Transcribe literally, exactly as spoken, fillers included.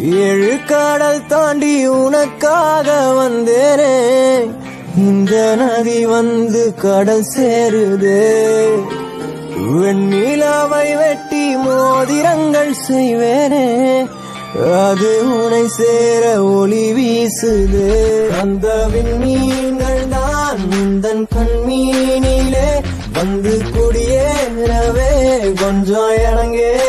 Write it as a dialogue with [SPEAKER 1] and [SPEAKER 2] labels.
[SPEAKER 1] ஏழு கடல் தாண்டி உனக்காக வந்தேனே, இந்த நதி வந்து கடல் சேருதே. வெண்ணிலாவை வெட்டி மோதிரங்கள் செய்வேனே, அது உனை சேர ஒளி வீசுது. அந்த விண்மீன்கள் தான் உந்தன் கண்மீனிலே வந்து குடியேறவே கொஞ்சம் இறங்கே